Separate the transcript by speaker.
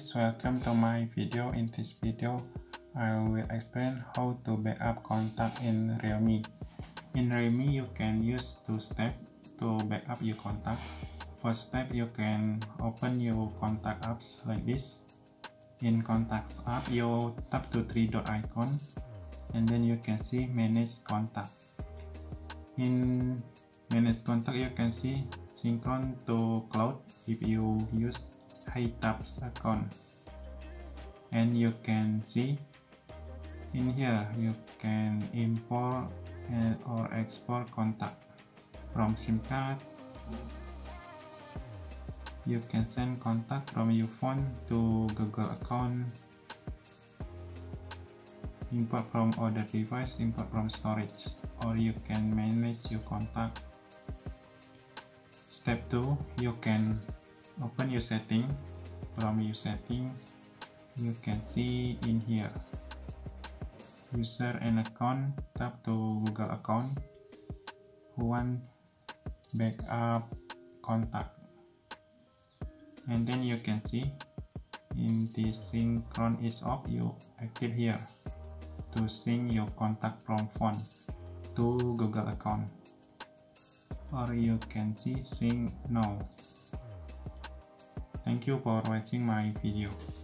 Speaker 1: guys, welcome to my video. In this video I will explain how to backup contact in Realme. In Realme you can use two steps to backup your contact. First step, you can open your contact apps like this. In contacts app you tap to three dot icon and then you can see manage contact. In manage contact you can see synchron to cloud if you use HiTaps account, and you can see in here you can import or export contact from SIM card. You can send contact from your phone to Google account, import from other device, import from storage, or you can manage your contact. Step 2, you can open your setting. From your setting you can see in here user and account, tap to Google account who want backup contact, and then you can see in this synchron is off, you active here to sync your contact from phone to Google account, or you can see sync now. Thank you for watching my video.